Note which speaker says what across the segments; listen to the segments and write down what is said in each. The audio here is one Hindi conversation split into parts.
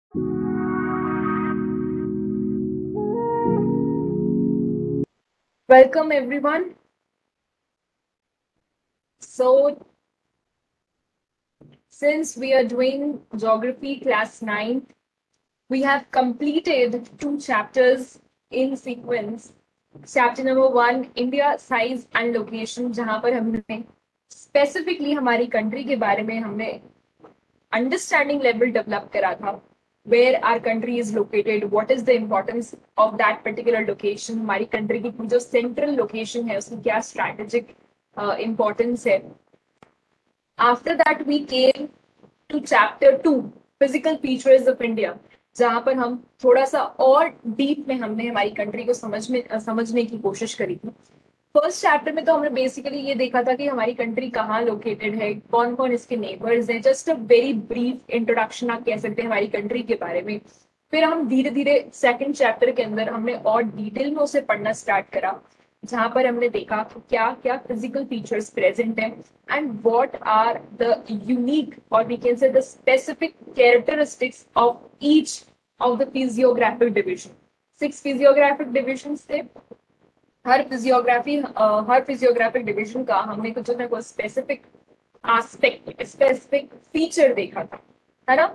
Speaker 1: Welcome everyone. So, since we are doing geography class 9, we have completed 2 chapters in sequence. Chapter number 1, India size and location, जहां पर हमने specifically हमारी country के बारे में हमने understanding level develop करा था. Where our country is located, what is the importance of that particular location, हमारी country की जो central location है उसकी क्या strategic importance है. After that we came to chapter 2, physical features of India, जहां पर हम थोड़ा सा और डीप में हमने हमारी कंट्री को समझने की कोशिश करी थी. फर्स्ट चैप्टर में तो हमने बेसिकली ये देखा था कि हमारी कंट्री कहाँ लोकेटेड है, कौन कौन इसके नेबर्स हैं, just a very brief introduction आप कह सकते हैं हमारी कंट्री के बारे में. फिर हम धीरे धीरे सेकंड चैप्टर के अंदर हमने और डिटेल में उसे पढ़ना स्टार्ट करा, जहां पर हमने देखा क्या क्या फिजिकल फीचर्स प्रेजेंट हैं and what are the unique और we can say the specific characteristics of each of the physiographic division. 6 physiographic division थे. हर फिजियोग्राफिक डिवीजन का हमने कुछ ना कुछ स्पेसिफिक एस्पेक्ट, स्पेसिफिक फीचर देखा था, है ना.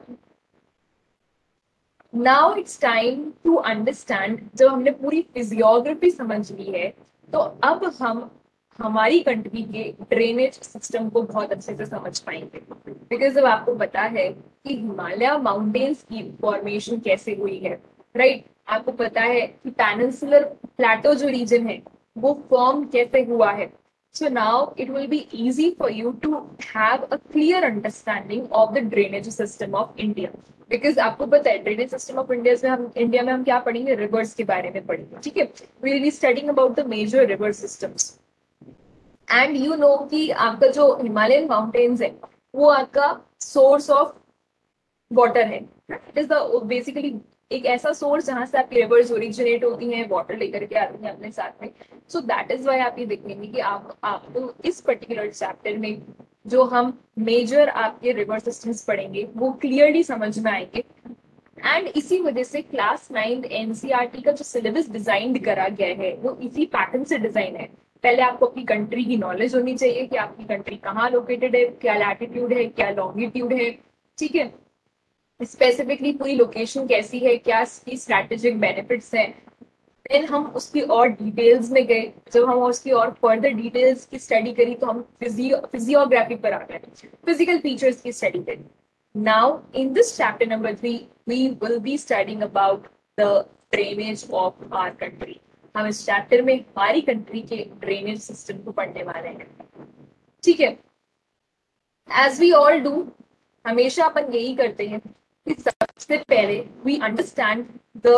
Speaker 1: Now it's time to understand. जब हमने पूरी फिजियोग्राफी समझ ली है तो अब हम हमारी कंट्री के ड्रेनेज सिस्टम को बहुत अच्छे से समझ पाएंगे. बिकॉज जब आपको पता है कि हिमालय माउंटेन्स की फॉर्मेशन कैसे हुई है, राइट, आपको पता है कि पेनिनसुलर प्लेटो जो रीजन है वो फॉर्म कैसे हुआ है. So now it will be easy for you to have a clear understanding of the drainage system of India. Because आपको पता है ड्रेनेज सिस्टम ऑफ इंडिया में हम क्या पढ़ेंगे, रिवर्स के बारे में पढ़ेंगे. ठीक है, we will be studying about the major river systems. And you know कि आपका जो हिमालयन माउंटेन्स है वो आपका सोर्स ऑफ वाटर है. इट इज द बेसिकली एक ऐसा सोर्स जहां से आपकी रिवर्स ओरिजिनेट होती हैं, वाटर लेकर के आती हैं अपने साथ में. सो दैट इज वाई आप ये देखेंगे कि आपको इस पर्टिकुलर चैप्टर में जो हम मेजर आपके रिवर सिस्टम्स पढ़ेंगे वो क्लियरली समझ में आएंगे. एंड इसी वजह से क्लास 9 एनसीईआरटी का जो सिलेबस डिजाइन करा गया है वो इसी पैटर्न से डिजाइन है. पहले आपको अपनी कंट्री की नॉलेज होनी चाहिए कि आपकी कंट्री कहाँ लोकेटेड है, क्या लैटिट्यूड है, क्या लॉन्गिट्यूड है. ठीक है, स्पेसिफिकली पूरी लोकेशन कैसी है, क्या इसकी स्ट्रैटेजिक बेनिफिट्स हैं. देन हम उसकी और डिटेल्स में गए. जब हम उसकी और फर्दर डिटेल्स की स्टडी करी तो हम फिजियोग्राफी पर आ गए, फिजिकल फीचर्स की स्टडी करी. Now in this chapter number 3 we will be studying about the drainage of our country. हम इस चैप्टर में हमारी कंट्री के ड्रेनेज सिस्टम को पढ़ने वाले हैं. ठीक है, एज वी ऑल डू, हमेशा अपन यही करते हैं कि सबसे पहले we understand the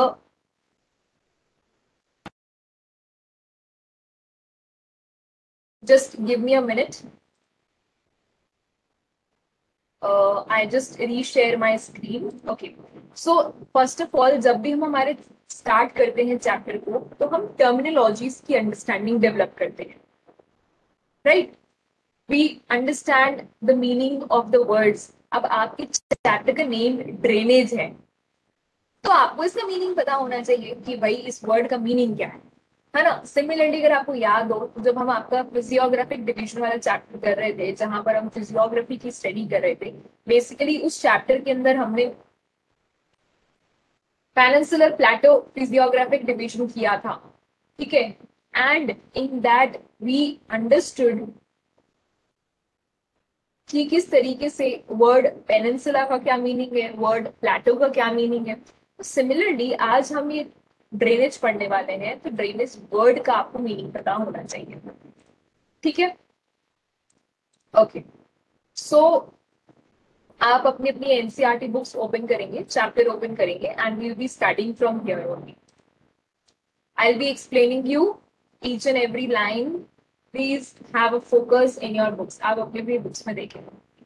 Speaker 1: just give me a minute. I just reshare my screen. Okay. So first of all, जब भी हम हमारे स्टार्ट करते हैं चैप्टर को तो हम टर्मिनोलॉजीज की अंडरस्टैंडिंग डेवलप करते हैं, right. We understand the meaning of the words. अब आपके चैप्टर का नेम ड्रेनेज है तो आपको इसका मीनिंग पता होना चाहिए कि भाई इस वर्ड का मीनिंग क्या है ना. सिमिलरली अगर आपको याद हो तो जब हम आपका फिजियोग्राफिक डिवीजन वाला चैप्टर कर रहे थे जहां पर हम फिजियोग्राफी की स्टडी कर रहे थे, बेसिकली उस चैप्टर के अंदर हमने पेनिनसुलर प्लेटो फिजियोग्राफिक डिवीजन किया था. ठीक है, and in that we understood कि किस तरीके से वर्ड पेनिनसुला का क्या मीनिंग है, वर्ड प्लेटो का क्या मीनिंग है. तो सिमिलरली आज हम ये ड्रेनेज पढ़ने वाले हैं तो ड्रेनेज वर्ड का आपको मीनिंग पता होना चाहिए. ठीक है, ओके. सो आप अपनी अपनी एनसीईआरटी बुक्स ओपन करेंगे, चैप्टर ओपन करेंगे and we will be starting from here only. I will be explaining you each and every line. Please have a focus in your books. आप अपनी अपनी बुक्स में देखें.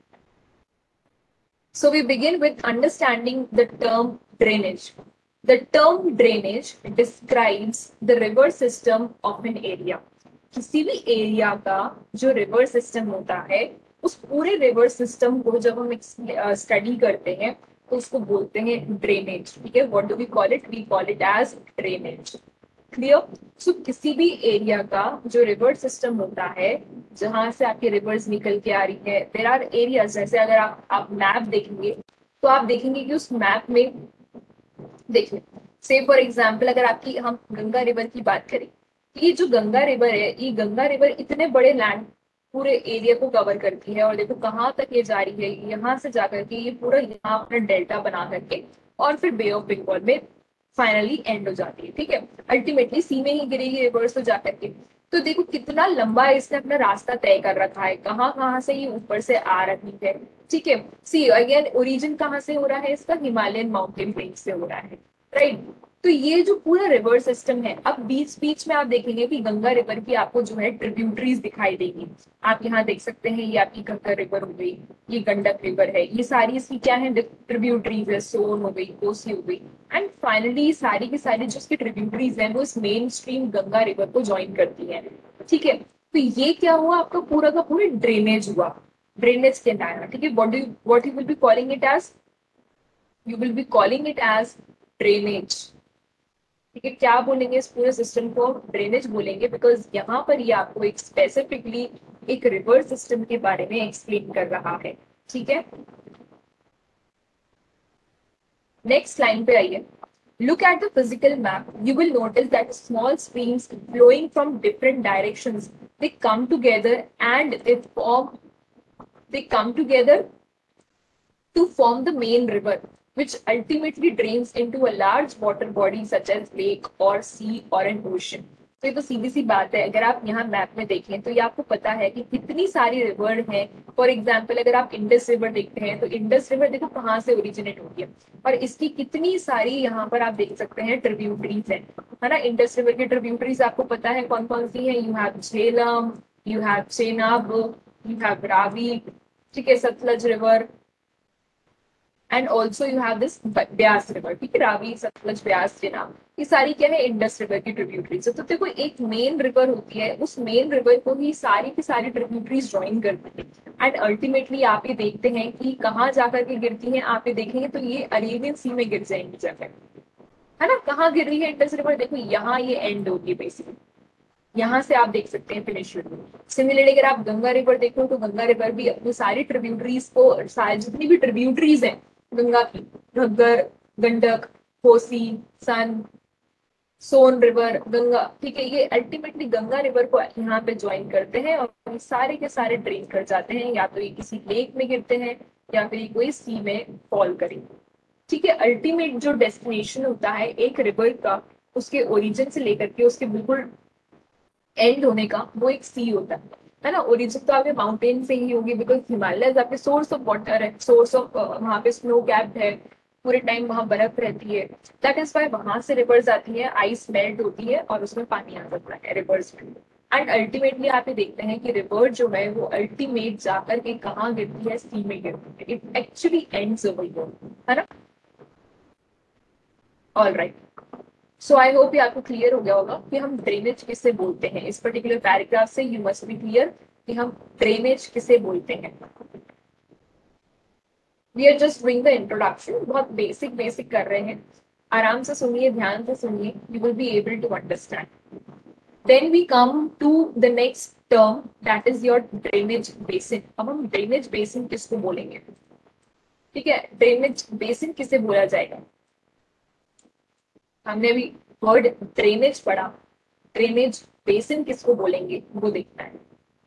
Speaker 1: So we begin with understanding the term drainage. The term drainage describes the river system of an area. किसी भी एरिया का जो रिवर सिस्टम होता है उस पूरे रिवर सिस्टम को जब हम स्टडी करते हैं तो उसको बोलते हैं ड्रेनेज। ठीक है, what do we call it? We call it as drainage. Clear? So किसी भी एरिया का जो रिवर सिस्टम होता है, जहां से आपकी रिवर्स निकल के आ रही है, देर आर एरियाज, जैसे अगर आप मैप देखेंगे तो आप देखेंगे कि उस मैप में, देखिए से फॉर एग्जाम्पल अगर आपकी हम गंगा रिवर की बात करें, ये जो गंगा रिवर है, ये गंगा रिवर इतने बड़े लैंड पूरे एरिया को कवर करती है, और देखो कहाँ तक ये जा रही है, यहाँ से जाकर के ये पूरा यहाँ अपना डेल्टा बना करके और फिर बे ऑफ बंगाल में फाइनली एंड हो जाती है। ठीक है, अल्टीमेटली सी में ही गिरेगी रिवर्स हो जाकर के। तो देखो कितना लंबा इसने अपना रास्ता तय कर रखा है, कहाँ कहाँ से ये ऊपर से आ रही है। ठीक है, सी अगेन ओरिजिन कहाँ से हो रहा है इसका? हिमालयन माउंटेन रेंज से हो रहा है, राइट। तो ये जो पूरा रिवर सिस्टम है, अब बीच बीच में आप देखेंगे कि गंगा रिवर की आपको जो है ट्रिब्यूटरीज दिखाई देगी। आप यहाँ देख सकते हैं, ये आपकी गंगा रिवर हो गई, ये गंडक रिवर है, ये सारी इसकी क्या है? ट्रिब्यूटरीज है, सोन हो गई, कोसी हो गई, एंड फाइनली सारी की सारी जो इसकी ट्रिब्यूटरीज है वो इस मेन स्ट्रीम गंगा रिवर को ज्वाइन करती है। ठीक है, तो ये क्या हुआ? आपका पूरा का पूरा ड्रेनेज हुआ, ड्रेनेज कहलाया। ठीक है, what you will be calling it as? You will be calling it as drainage. ठीक है, क्या बोलेंगे इस पूरे सिस्टम को? ड्रेनेज बोलेंगे, बिकॉज यहाँ पर ये आपको एक स्पेसिफिकली एक रिवर सिस्टम के बारे में एक्सप्लेन कर रहा है। ठीक है, नेक्स्ट लाइन पे आइए। Look at the physical map. You will notice that small streams flowing from different directions, they come together and they come together to form the main river, which ultimately drains into a large water body such as lake or sea or an ocean. तो ये तो सीधी सी बात है, अगर आप यहाँ मैप में देखें तो ये आपको पता है कि कितनी सारी रिवर हैं। फॉर एग्जाम्पल अगर आप इंडस रिवर देखते हैं तो इंडस रिवर देखो कहाँ से ओरिजिनेट होती है, और इसकी कितनी सारी यहाँ पर आप देख सकते हैं ट्रिब्यूटरीज है ना। इंडस रिवर की ट्रिब्यूटरीज आपको पता है कौन कौन सी है? You have Jhelum, you have Chenab, you have Ravi, ठीक है, Sutlej river, and also you have this Beas river. ठीक है, रावी, सतलज, ब्यास, चेनाब, ये सारी क्या है? इंडस रिवर की ट्रिब्यूटरीज। तो देखो एक मेन रिवर होती है, उस मेन रिवर को ही सारी की सारी ट्रिब्यूटरीज ज्वाइन करती है, एंड अल्टीमेटली आप ये देखते हैं कि कहाँ जाकर के गिरती है। आप ये देखेंगे तो ये अरेबियन सी में गिर जाएंगी जाकर, है ना। कहाँ गिर रही है इंडस रिवर? देखो यहाँ ये एंड होगी बेसिकली, यहाँ से आप देख सकते हैं फिनिश हुई। सिमिलरली अगर आप गंगा रिवर देखो तो गंगा रिवर भी अपनी सारी ट्रिब्यूटरीज को, जितनी भी ट्रिब्यूटरीज हैं गंगा की, घग्गर, गंडक, कोसी, सन, सोन रिवर, गंगा, ठीक है, ये अल्टीमेटली गंगा रिवर को यहाँ पे ज्वाइन करते हैं और सारे के सारे ड्रेन कर जाते हैं, या तो ये किसी लेक में गिरते हैं या फिर कोई सी में फॉल करेंगे। ठीक है, अल्टीमेट जो डेस्टिनेशन होता है एक रिवर का, उसके ओरिजिन से लेकर के उसके बिल्कुल एंड होने का, वो एक सी होता है ना। ओरिजिन तो आपके माउंटेन से ही होगी, बिकॉज हिमालय आपके सोर्स ऑफ वाटर है, सोर्स ऑफ वहाँ पे स्नो कैप्ड है, पूरे टाइम वहां बर्फ रहती है। दैट इज वाई वहां से रिवर्स आती है, आइस मेल्ट होती है और उसमें पानी आ जाता है रिवर्स में। एंड अल्टीमेटली आप ये देखते हैं कि रिवर जो है वो अल्टीमेट जाकर के कहाँ गिरती है? सी में गिरती है। इट एक्चुअली एंड्स ओवर, है ना। All right, so I hope ये आपको क्लियर हो गया होगा कि हम ड्रेनेज किसे बोलते हैं। इस पर्टिकुलर पैराग्राफ से यू मस्ट बी क्लियर कि हम ड्रेनेज किसे बोलते हैं। We are just doing the introduction, बहुत बेसिक बेसिक कर रहे हैं, आराम से सुनिए, ध्यान से सुनिए, you will be able to understand. Then we come to the next term, that is your drainage basin. अब हम ड्रेनेज बेसिन किसको बोलेंगे? ठीक है, ड्रेनेज बेसिन किसे बोला जाएगा? हमने अभी वर्ड ड्रेनेज पढ़ा, ड्रेनेज बेसिन किसको बोलेंगे वो देखना है।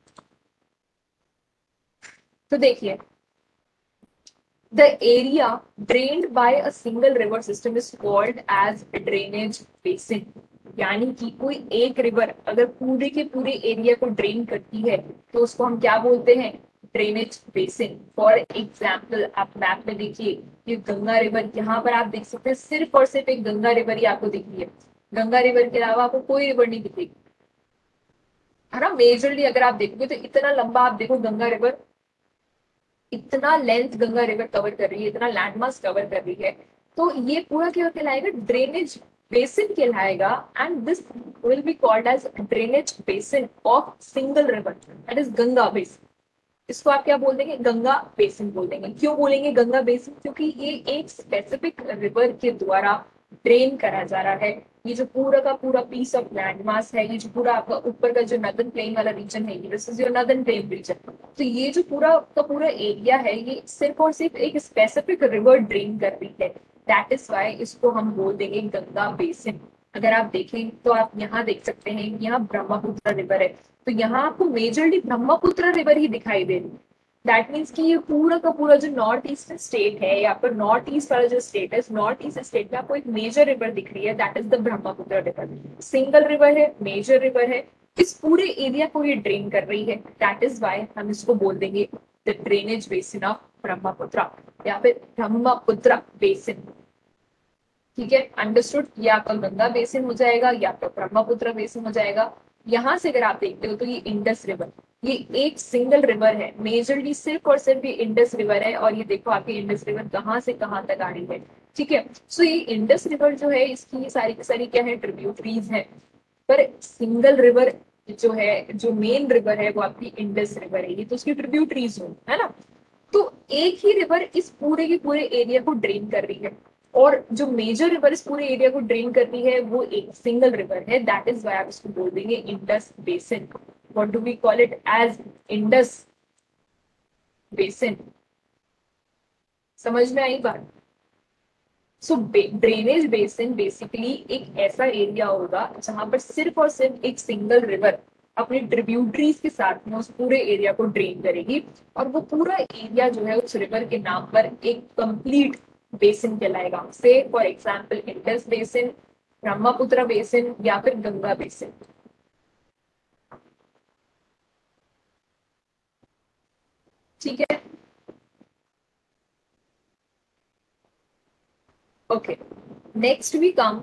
Speaker 1: तो देखिए, the area drained by a single river system is called as drainage basin. यानी कि कोई एक रिवर अगर पूरे के पूरे एरिया को ड्रेन करती है तो उसको हम क्या बोलते हैं? Drainage basin. फॉर एग्जाम्पल आप मैप में देखिए, ये गंगा रिवर, यहाँ पर आप देख सकते हैं सिर्फ और सिर्फ एक गंगा रिवर ही आपको दिख रही है। गंगा रिवर के अलावा आपको कोई रिवर नहीं दिखेगी, है ना। मेजरली अगर आप देखोगे तो इतना लंबा आप देखो गंगा रिवर, इतना लेंथ गंगा रिवर कवर कर रही है, इतना लैंडमास कवर कर रही है, तो ये पूरा क्या कहलाएगा? ड्रेनेज बेसिन कहलाएगा। And this will be called as drainage basin of single river, that is Ganga basin. इसको आप क्या बोल देंगे, गंगा बेसिन बोल देंगे। क्यों बोलेंगे गंगा बेसिन, क्योंकि ये एक स्पेसिफिक रिवर के द्वारा ड्रेन करा जा रहा है। ये जो पूरा का पूरा पीस ऑफ लैंड मास है, ये जो पूरा आपका ऊपर का जो नदन प्लेन वाला रीजन है, this is your northern plain region. तो ये जो पूरा का पूरा एरिया है, ये सिर्फ और सिर्फ एक स्पेसिफिक रिवर ड्रेन कर रही है। दैट इज वाई इसको हम बोल देंगे गंगा बेसिन। अगर आप देखें तो आप यहाँ देख सकते हैं, यहाँ ब्रह्मपुत्र रिवर है, तो यहाँ आपको मेजरली ब्रह्मपुत्र रिवर ही दिखाई दे रही है। दैट मीन्स कि ये पूरा का पूरा जो नॉर्थ ईस्ट स्टेट है, या फिर नॉर्थ ईस्ट वाला जो स्टेट है, नॉर्थ ईस्ट स्टेट में आपको एक मेजर रिवर दिख रही है, that is the Brahmaputra river. Single river है, मेजर रिवर है, इस पूरे एरिया को ये ड्रेन कर रही है। दैट इज वाई हम इसको बोल देंगे the drainage basin of Brahmaputra, या फिर ब्रह्मपुत्र बेसिन। ठीक है, अंडरस्टूड। या तो गंगा बेसिन हो जाएगा, या तो ब्रह्मपुत्र बेसिन हो जाएगा। यहाँ से अगर आप देखते हो तो ये इंडस रिवर, ये एक सिंगल रिवर है, मेजरली सिर्फ और सिर्फ ये इंडस रिवर है। और ये देखो आपकी इंडस रिवर कहाँ से कहाँ तक आ रही है। ठीक है, सो ये इंडस रिवर जो है, इसकी ये सारी की सारी क्या है, ट्रिब्यूटरीज है। पर सिंगल रिवर जो है, जो मेन रिवर है, वो आपकी इंडस रिवर है, ये तो उसकी ट्रिब्यूटरीज हो, है ना। तो एक ही रिवर इस पूरे के पूरे एरिया को ड्रेन कर रही है, और जो मेजर रिवर इस पूरे एरिया को ड्रेन कर रही है वो एक सिंगल रिवर है। दैट इज वाई आप इसको बोल देंगे Indus basin. What do we call it as, Indus basin. समझ में आई बात। सो ड्रेनेज बेसिन बेसिकली एक ऐसा एरिया होगा जहां पर सिर्फ और सिर्फ एक सिंगल रिवर अपने ट्रिब्यूटरीज के साथ में उस पूरे एरिया को ड्रेन करेगी, और वो पूरा एरिया जो है उस रिवर के नाम पर एक कंप्लीट बेसिन कहलाएगा। Say for example Indus basin, Brahmaputra basin, या फिर गंगा बेसिन। ठीक है, ओके। नेक्स्ट वी कम,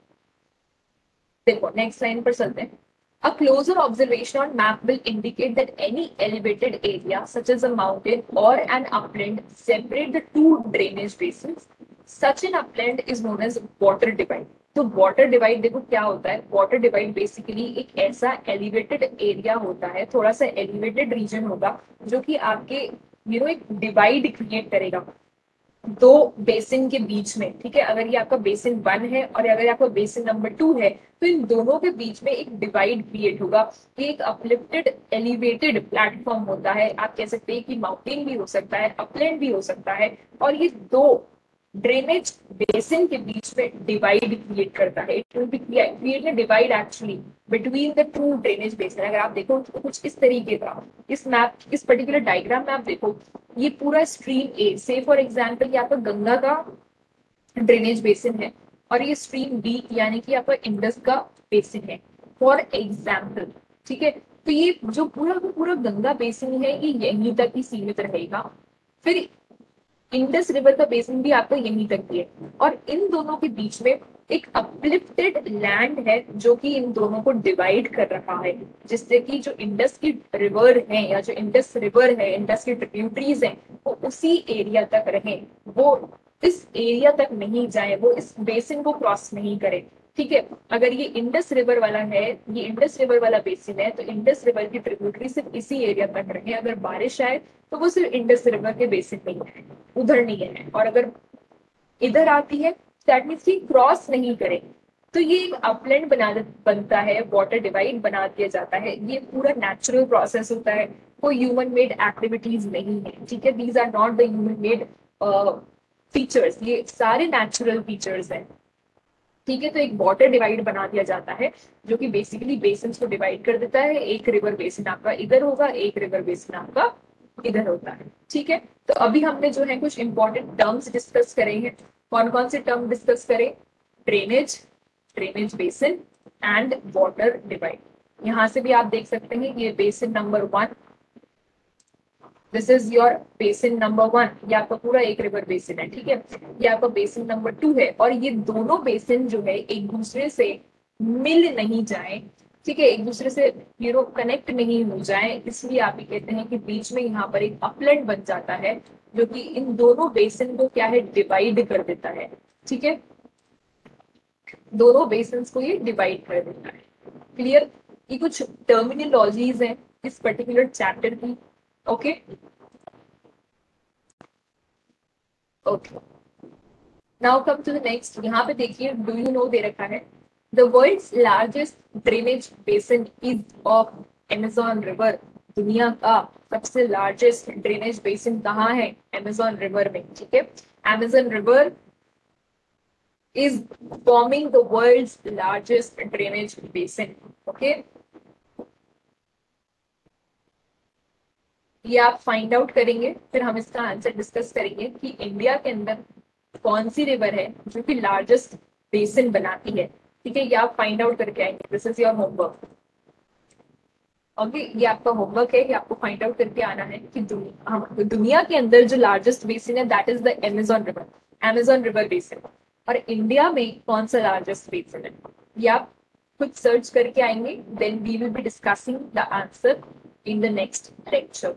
Speaker 1: देखो नेक्स्ट लाइन पर चलते हैं। A closer observation on map will indicate that any elevated area, such as a mountain or an upland, separate the two drainage basins. Such an upland is known as water divide. तो वाटर डिवाइड देखो क्या होता है, वाटर डिवाइड बेसिकली एक ऐसा एलिवेटेड एरिया होता है, थोड़ा सा एलिवेटेड रीजन होगा, जो कि आपके एक डिवाइड क्रिएट करेगा दो बेसिन के बीच में। ठीक है, अगर ये आपका बेसिन 1 है और अगर आपका बेसिन नंबर 2 है, तो इन दोनों के बीच में एक डिवाइड क्रिएट होगा। ये एक अपलिफ्टेड एलिवेटेड प्लेटफॉर्म होता है, आप कह सकते हैं कि माउंटेन भी हो सकता है, अपलैंड भी हो सकता है, और ये दो ड्रेनेज बेसिन के बीच में डिवाइड क्रिएट करता है। It will be create a divide actually between the two drainage basin. अगर आप देखो तो कुछ इस तरीके का, इस मैप, इस पर्टिकुलर डायग्राम में आप देखो, ये पूरा स्ट्रीम ए, से फॉर एग्जाम्पल ये आपका गंगा का ड्रेनेज बेसिन है, और ये स्ट्रीम बी यानी कि आपका इंडस का बेसिन है, फॉर एग्जाम्पल। ठीक है, तो ये जो पूरा का पूरा गंगा बेसिन है, ये यहीं तक ही सीमित रहेगा। फिर इंडस रिवर का बेसिन भी आपको यहीं तक ही है, और इन दोनों के बीच में एक अपलिफ्टेड लैंड है जो कि इन दोनों को डिवाइड कर रहा है, जिससे कि जो इंडस की रिवर है, या जो इंडस रिवर है, इंडस की ट्रिब्यूटरीज है, वो उसी एरिया तक रहे, वो इस एरिया तक नहीं जाए, वो इस बेसिन को क्रॉस नहीं करे। ठीक है, अगर ये इंडस रिवर वाला है, ये इंडस रिवर वाला बेसिन है, तो इंडस रिवर की ट्रिब्यूटरी सिर्फ इसी एरिया तक रहे। अगर बारिश आए तो वो सिर्फ इंडस रिवर के बेसिन में ही है, उधर नहीं है। और अगर इधर आती है, दैट मीन्स कि क्रॉस नहीं करे, तो ये एक अपलैंड बनता है, वाटर डिवाइड बना दिया जाता है। ये पूरा नेचुरल प्रोसेस होता है, कोई ह्यूमन मेड एक्टिविटीज नहीं है। ठीक है, these are not the human made features, ये सारे नेचुरल फीचर्स हैं। ठीक है, तो एक वाटर डिवाइड बना दिया जाता है, जो कि बेसिकली बेसिन को डिवाइड कर देता है। एक रिवर बेसिन आपका इधर होगा, एक रिवर बेसिन आपका इधर होता है। ठीक है, तो अभी हमने जो है कुछ इंपॉर्टेंट टर्म्स डिस्कस करे हैं। कौन कौन से टर्म डिस्कस करें, drainage, drainage basin and water divide. यहां से भी आप देख सकते हैं, ये basin number 1, this is your basin number 1, ये आपका पूरा एक रिवर बेसिन है। ठीक है, ये आपका बेसिन नंबर 2 है, और ये दोनों बेसिन जो है एक दूसरे से मिल नहीं जाए। ठीक है, एक दूसरे से कनेक्ट नहीं हो जाए, इसलिए आप ये कहते हैं कि बीच में यहाँ पर एक अपलैंड बन जाता है, जो कि इन दोनों बेसिन को क्या है, डिवाइड कर देता है। ठीक है, दोनों बेसिन को ये डिवाइड कर देता है। क्लियर। ये कुछ टर्मिनोलॉजीज हैं इस पर्टिकुलर चैप्टर की, okay okay, now come to the next. यहाँ पे देखिए, डू यू नो दे रखा है, the world's largest drainage basin is of Amazon river. दुनिया का सबसे लार्जेस्ट ड्रेनेज बेसिन कहाँ है? अमेजोन रिवर में, ठीक है। Amazon river is forming the world's largest drainage basin. Okay, ये आप फाइंड आउट करेंगे, फिर हम इसका आंसर डिस्कस करेंगे कि इंडिया के अंदर कौन सी रिवर है जो कि लार्जेस्ट बेसिन बनाती है। ठीक है, ये आप फाइंड आउट करके आएंगे। This is your homework. Okay, ये आपका होमवर्क है कि आपको फाइंड आउट करके आना है कि दुनिया के अंदर जो लार्जेस्ट बेसिन है that is the Amazon river, Amazon river basin. और इंडिया में कौन सा लार्जेस्ट बेसिन है, ये आप खुद सर्च करके आएंगे। Then we will be discussing the answer in the next lecture.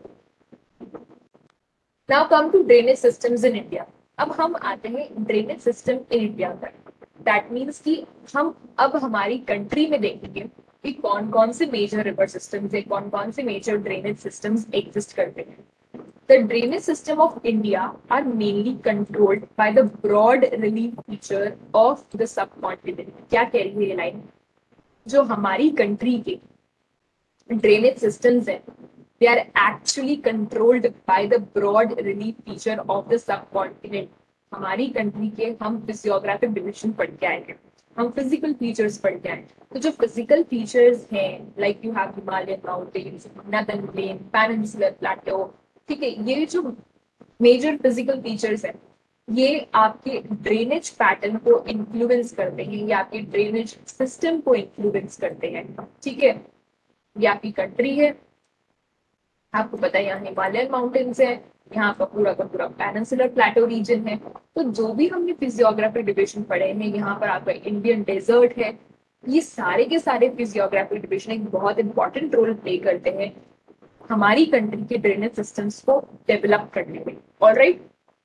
Speaker 1: Now come to drainage systems in India. अब हम आते हैं ड्रेनेज सिस्टम इन इंडिया पर। दैट मीन्स कि हम अब हमारी कंट्री में देखेंगे कि कौन कौन से मेजर रिवर सिस्टम्स है, कौन कौन से मेजर ड्रेनेज सिस्टम्स एग्जिस्ट करते हैं। The drainage system of India are mainly controlled by the broad relief feature of the subcontinent. क्या कह रही है ये लाइन? जो हमारी कंट्री के ड्रेनेज सिस्टम्स हैं, they are actually controlled by the broad relief feature of the subcontinent. हमारी कंट्री के हम फिजियोग्राफिक डिविजन पढ़ के आएंगे, हम फिजिकल फीचर्स पढ़ के आए। तो जो फिजिकल फीचर्स हैं, like you have Himalayan mountains, northern plain, peninsular plateau, ठीक है, ये जो मेजर फिजिकल फीचर्स हैं, ये आपके ड्रेनेज पैटर्न को इन्फ्लुएंस करते हैं, या आपके ड्रेनेज सिस्टम को इन्फ्लुएंस करते हैं। ठीक है, ये आपकी कंट्री है, आपको पता है यहाँ हिमालयन माउंटेन्स है, यहाँ का पूरा पेनिनसुलर प्लेटो रीजन है। तो जो भी हमने फिजियोग्राफिक डिविजन पढ़े हैं, यहाँ पर आपका इंडियन डेजर्ट है, ये सारे के सारे फिजियोग्राफिक डिविजन एक बहुत इंपॉर्टेंट रोल प्ले करते हैं हमारी कंट्री के ड्रेनेज सिस्टम्स को डेवलप करने में। Alright,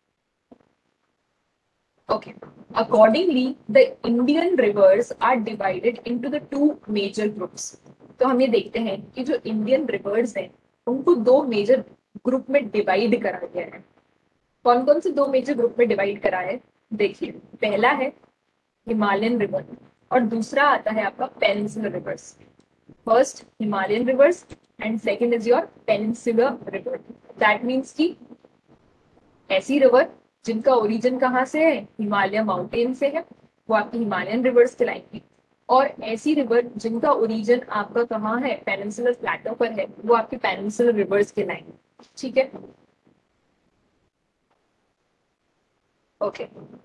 Speaker 1: okay. Accordingly the Indian rivers are divided into the two major groups. तो हम ये देखते हैं कि जो इंडियन रिवर्स हैं उनको दो मेजर ग्रुप में डिवाइड करा गया है। कौन कौन से दो मेजर ग्रुप में डिवाइड करा है? देखिए, पहला है हिमालयन रिवर और दूसरा आता है आपका peninsular rivers. First Himalayan rivers and second is your peninsular river. That means की ऐसी रिवर जिनका ओरिजिन कहाँ से है, हिमालय माउंटेन से है, वो आपकी हिमालयन रिवर्स कहलाएंगी। और ऐसी रिवर जिनका ओरिजिन आपका कहाँ है, पेनिनसुलर प्लेटो पर है, वो आपके पेनिनसुलर रिवर्स कहलाएंगे। ठीक है, okay.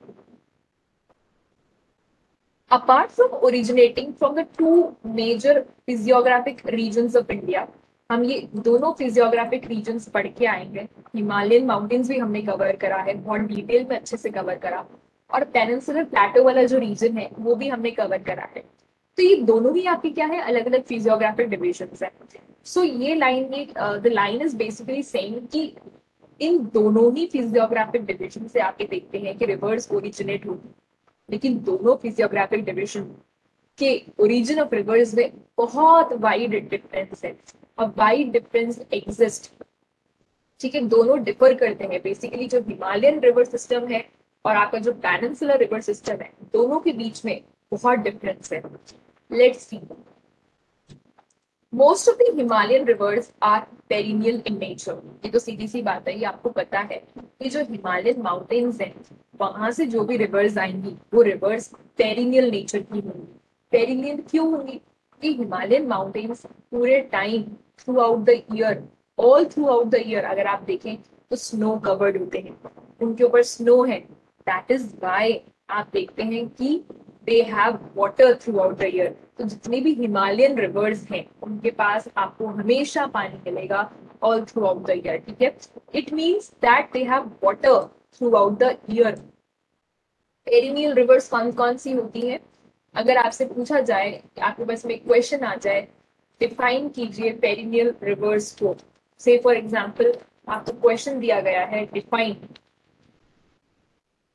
Speaker 1: Apart from originating from the two major physiographic regions of India, हम ये दोनों फिजियोग्राफिक रीजन्स पढ़ के आएंगे। हिमालयन माउंटेन्स भी हमने कवर करा है, बहुत डिटेल में अच्छे से कवर करा, और पेनिनसुलर प्लेटो वाला जो रीजन है वो भी हमने कवर करा है। तो ये दोनों ही आपके क्या है, अलग अलग फिजियोग्राफिक डिविजन्स है। सो ये लाइन में the line is basically saying कि इन दोनों ही फिजियोग्राफिक डिविजन से आके देखते हैं कि रिवर्स ओरिजिनेट होगी, लेकिन दोनों फिजियोग्राफिक डिविजन के ओरिजिन ऑफ रिवर्स में बहुत वाइड डिफरेंस है, और वाइड डिफरेंस एग्जिस्ट। ठीक है, दोनों डिफर करते हैं। बेसिकली जो हिमालयन रिवर सिस्टम है और आपका जो पेनिनसुलर रिवर सिस्टम है, दोनों के बीच में बहुत डिफरेंस है। Let's see, most of the Himalayan rivers are perennial in nature. ये तो सीधी सी बात है, ये आपको पता है कि जो हिमालयन माउंटेन्स हैं वहां से जो भी रिवर्स आएंगी वो रिवर्स पेरिनियल नेचर की होंगी। पेरिनियल क्यों होंगी? कि हिमालयन माउंटेन्स पूरे time throughout the year, all throughout the year अगर आप देखें तो स्नो कवर्ड होते हैं, उनके ऊपर स्नो है। दैट इज वाई आप देखते हैं कि they have water throughout the year. तो जितने भी हिमालयन रिवर्स हैं उनके पास आपको हमेशा पानी मिलेगा all throughout the year. ठीक है, it means that they have water throughout the year. Perennial rivers कौन कौन सी होती है? अगर आपसे पूछा जाए, आपके पास में क्वेश्चन आ जाए, डिफाइन कीजिए पेरिनियल रिवर्स को। से फॉर एग्जांपल आपको क्वेश्चन दिया गया है, डिफाइन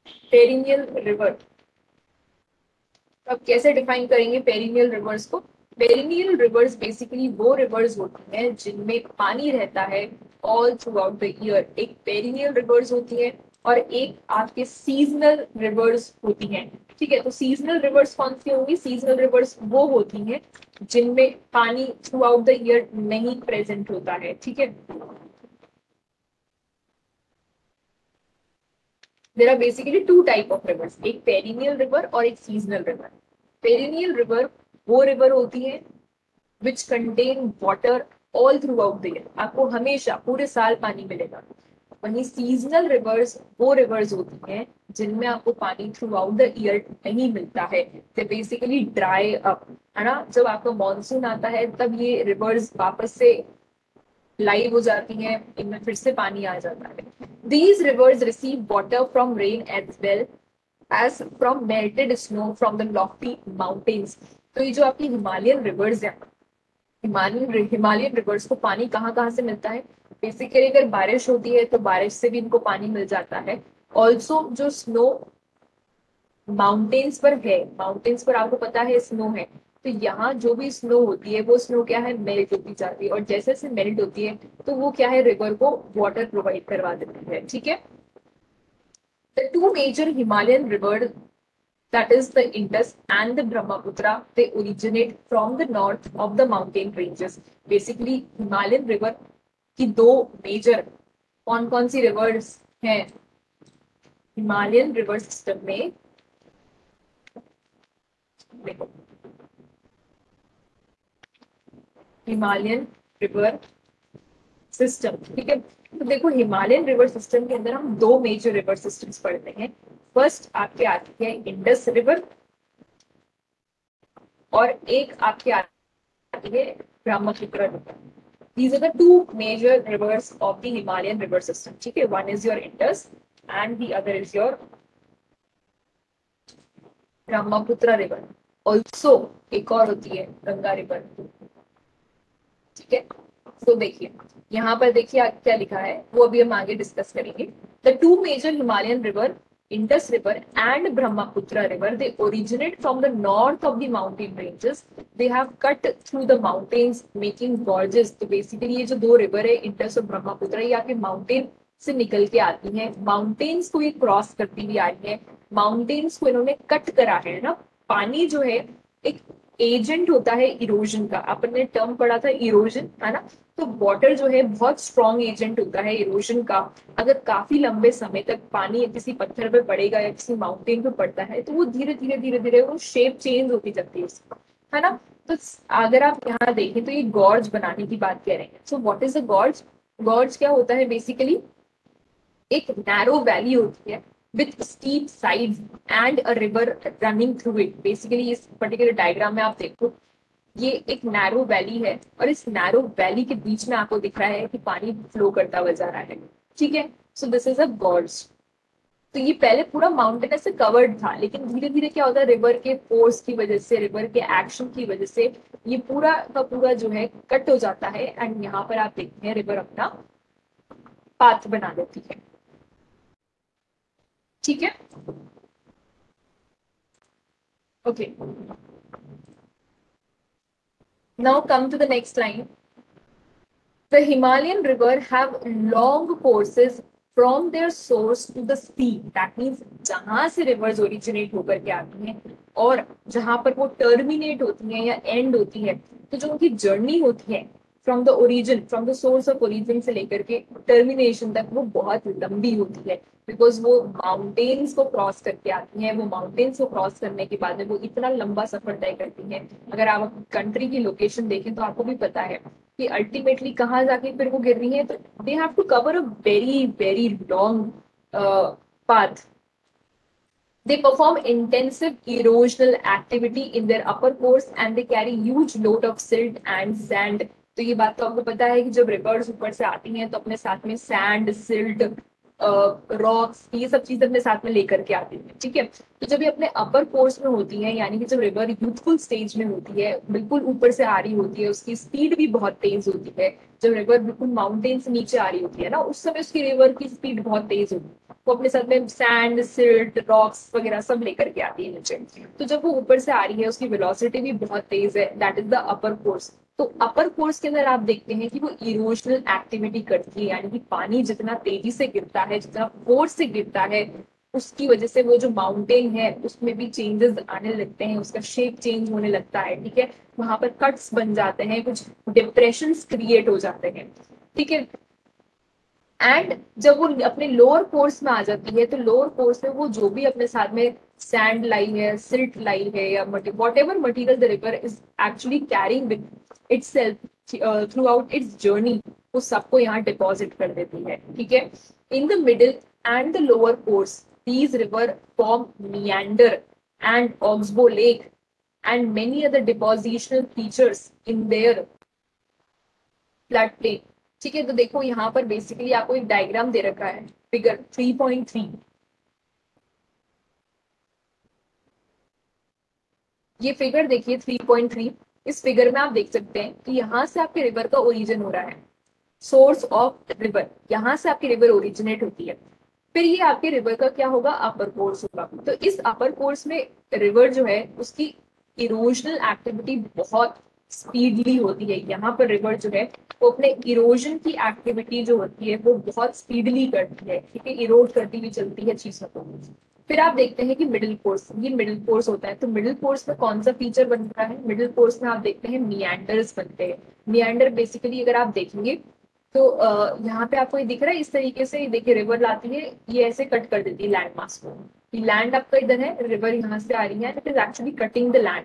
Speaker 1: पेरिनियल रिवर। अब कैसे डिफाइन करेंगे पेरिनियल रिवर्स को? पेरिनियल रिवर्स बेसिकली वो रिवर्स होती हैं जिनमें पानी रहता है all throughout the year. एक पेरिनियल रिवर्स होती है और एक आपके सीजनल रिवर्स होती हैं। ठीक है, तो सीजनल रिवर्स कौन सी होंगी? सीजनल रिवर्स वो होती हैं जिनमें पानी थ्रू आउट द ईयर नहीं प्रेजेंट होता है। ठीक है, there are basically two type of rivers, एक पेरिनियल रिवर और एक सीजनल रिवर। पेरिनियल रिवर वो रिवर होती है which contain water all throughout the year, आपको हमेशा पूरे साल पानी मिलेगा। वहीं सीजनल रिवर्स वो रिवर्स होती हैं जिनमें आपको पानी थ्रू आउट द ईयर नहीं मिलता है, दे बेसिकली ड्राई अप, है ना। जब आपका मानसून आता है तब ये रिवर्स वापस से लाइव हो जाती हैं, इनमें फिर से पानी आ जाता है। These rivers receive water from rain as well as from melted snow from the lofty mountains. तो ये जो आपकी हिमालयन रिवर्स है, हिमालयन रिवर्स को पानी कहाँ कहाँ से मिलता है? बेसिकली अगर बारिश होती है तो बारिश से भी इनको पानी मिल जाता है। ऑल्सो जो स्नो माउंटेन्स पर है, माउंटेन्स पर आपको पता है स्नो है, तो यहाँ जो भी स्नो होती है वो स्नो क्या है, मेल्ट होती जाती है, और जैसे जैसे मेल्ट होती है तो वो क्या है, रिवर को वाटर प्रोवाइड करवा देती है। ठीक है, the two major Himalayan river, that is the Indus and the Brahmaputra, they originate from the north of the mountain ranges. Basically Himalayan river की दो मेजर कौन कौन सी रिवर्स हैं हिमालयन रिवर सिस्टम में? देखो, हिमालयन रिवर सिस्टम, ठीक है। तो देखो हिमालयन रिवर सिस्टम के अंदर हम दो मेजर रिवर सिस्टम्स पढ़ते हैं। फर्स्ट आपके आती है इंडस रिवर और एक आपके आती है Brahmaputra river. These are the two major rivers of the Himalayan river system. ठीक है, one is your Indus and the other is your Brahmaputra river. Also एक और होती है गंगा रिवर। ठीक है, तो देखिए यहाँ पर देखिए क्या लिखा है, वो अभी हम आगे डिस्कस करेंगे। The two major Himalayan river, Indus River and Brahmaputra River, they originate from the north of the mountain ranges. They have cut through the mountains, making gorges. तो बेसिकली ये जो दो रिवर है इंडस और ब्रह्मपुत्र, ये आपके माउंटेन से निकल के आती हैं, माउंटेन्स को ये क्रॉस करती हुई आ रही है, माउंटेन्स को इन्होंने कट करा है ना। पानी जो है एक एजेंट होता है इरोजन का, अपन ने टर्म पढ़ा था इरोजन, है ना। तो वाटर जो है बहुत स्ट्रॉन्ग एजेंट होता है इरोजन का। अगर काफी लंबे समय तक पानी किसी पत्थर पे पड़ेगा या किसी माउंटेन पे पड़ता है तो वो धीरे धीरे धीरे धीरे वो शेप चेंज होती जाती है उसकी, है ना। तो अगर आप यहाँ देखें तो ये गॉर्ज बनाने की बात कह रहे हैं। So what is a gorge? Gorge क्या होता है? बेसिकली एक नैरो वैली होती है with steep sides and a river running through it. Basically इस पर्टिकुलर डायग्राम में आप देखो, ये एक नैरो वैली है और इस नैरो वैली के बीच में आपको दिख रहा है कि पानी फ्लो करता हुआ जा रहा है। ठीक है, so this is a gorge. तो ये पहले पूरा माउंटेन ऐसे कवर्ड था, लेकिन धीरे धीरे क्या होता है, रिवर के फोर्स की वजह से, रिवर के एक्शन की वजह से ये पूरा का पूरा जो है कट हो जाता है, एंड यहाँ पर आप देखते हैं रिवर अपना पाथ बना देती है। ठीक है, okay, now come to the next line. The Himalayan river have long courses from their source to the sea. That means जहां से rivers originate होकर के आती हैं और जहां पर वो terminate होती हैं या end होती है, तो जो उनकी journey होती है from the origin, from the source of origin से लेकर के टर्मिनेशन तक, वो बहुत लंबी होती है। बिकॉज वो माउंटेन्स को क्रॉस करके आती हैं, वो माउंटेन्स को क्रॉस करने के बाद में वो इतना लंबा सफर तय करती हैं। अगर आप कंट्री की लोकेशन देखें तो आपको भी पता है कि अल्टीमेटली कहाँ जाके फिर वो गिर रही है। तो they have to cover a very very long path. They perform intensive erosional activity in their upper course and they carry huge load of silt and sand. तो ये बात तो आपको पता है कि जब रिवर्स ऊपर से आती हैं तो अपने साथ में सैंड, सिल्ट रॉक्स, ये सब चीजें अपने साथ में लेकर के आती है। ठीक है, तो जब ये अपने अपर कोर्स में होती है, यानी कि जब रिवर यूथफुल स्टेज में होती है, बिल्कुल ऊपर से आ रही होती है, उसकी स्पीड भी बहुत तेज होती है। जब रिवर बिल्कुल माउंटेन से नीचे आ रही होती है ना, उस समय उसकी रिवर की स्पीड बहुत तेज होती है। वो अपने साथ में सैंड, सिल्ट, रॉक्स वगैरह सब लेकर के आती है नीचे। तो जब वो ऊपर से आ रही है, उसकी वेलोसिटी भी बहुत तेज है, that is the upper course. तो अपर कोर्स के अंदर आप देखते हैं कि वो इरोजनल एक्टिविटी करती है, यानी कि पानी जितना तेजी से गिरता है, जितना फोर्स से गिरता है, उसकी वजह से वो जो माउंटेन है उसमें भी चेंजेस आने लगते हैं, उसका शेप चेंज होने लगता है। ठीक है, वहां पर कट्स बन जाते हैं, कुछ डिप्रेशन क्रिएट हो जाते हैं। ठीक है, एंड जब वो अपने लोअर कोर्स में आ जाती है, तो लोअर कोर्स में वो जो भी अपने साथ में सैंड लाई है, सिल्ट लाई है, या whatever material the river is actually carrying with itself throughout its journey, वो सबको यहाँ डिपॉजिट कर देती है। ठीक है, in the middle and the lower course these river form meander and oxbow lake and many other depositional features in their floodplain। ठीक है, तो देखो यहाँ पर बेसिकली आपको एक डायग्राम दे रखा है, फिगर 3.3। ये फिगर देखिए 3.3। इस फिगर में आप देख सकते हैं कि यहाँ से आपके रिवर का ओरिजिन हो रहा है, सोर्स ऑफ रिवर, यहाँ से आपकी रिवर ओरिजिनेट होती है। फिर ये आपके रिवर का क्या होगा, अपर कोर्स होगा। तो इस अपर कोर्स में रिवर जो है उसकी इरोजनल एक्टिविटी बहुत स्पीडली होती है। यहाँ पर रिवर जो है वो अपने इरोजन की एक्टिविटी जो होती है वो बहुत स्पीडली करती है। ठीक है, इरोड करती हुई चलती है चीजों को। फिर आप देखते हैं कि मिडिल कोर्स, ये मिडिल कोर्स होता है। तो मिडिल कोर्स में कौन सा फीचर बनता है, मिडिल कोर्स में आप देखते हैं मियांडर्स बनते हैं। मियांडर बेसिकली अगर आप देखेंगे तो यहाँ पे आपको ये दिख रहा है, इस तरीके से देखिए रिवर लाती है, ये ऐसे कट कर देती है लैंड मास को। लैंड आपका इधर है, रिवर यहाँ से आ रही है, it is actually cutting the land.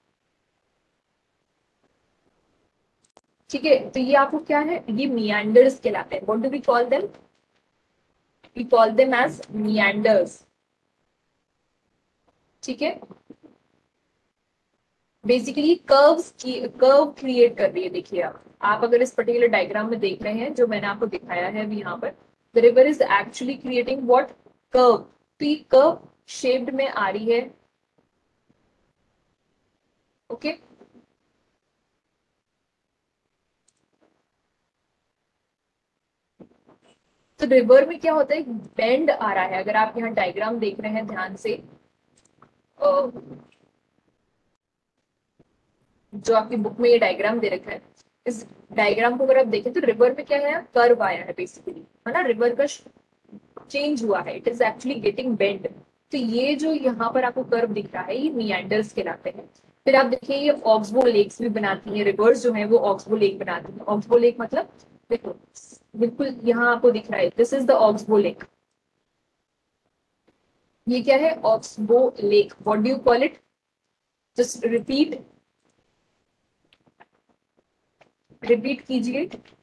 Speaker 1: ठीक है, तो ये आपको क्या है, ये मियांडर्स कहलाते हैं। What do we call them, we call them as meanders. ठीक है, बेसिकली कर्व्स की कर्व क्रिएट कर रही है। देखिए आप अगर इस पर्टिकुलर डायग्राम में देख रहे हैं जो मैंने आपको दिखाया है अभी यहाँ पर, the river is actually creating what, curve. तो ये कर्व शेप्ड में आ रही है। ओके, तो रिवर में क्या होता है, बेंड आ रहा है। अगर आप यहाँ डायग्राम देख रहे हैं ध्यान से, जो आपकी बुक में ये डायग्राम दे रखा है, इस डायग्राम को अगर आप देखें तो रिवर में क्या है, कर्व आया है बेसिकली, है ना, रिवर का चेंज हुआ है, it is actually getting bend. तो ये जो यहाँ पर आपको कर्व दिख रहा है ये मियांडर्स कहलाते हैं। फिर आप देखिए ये ऑक्सबो लेक्स भी बनाती हैं, रिवर्स जो है वो ऑक्सबो लेक बनाती है। ऑक्सबो लेक मतलब देखो बिल्कुल यहाँ आपको दिख रहा है, this is the oxbow lake. ये क्या है, oxbow lake. What do you call it, just repeat, repeat कीजिए।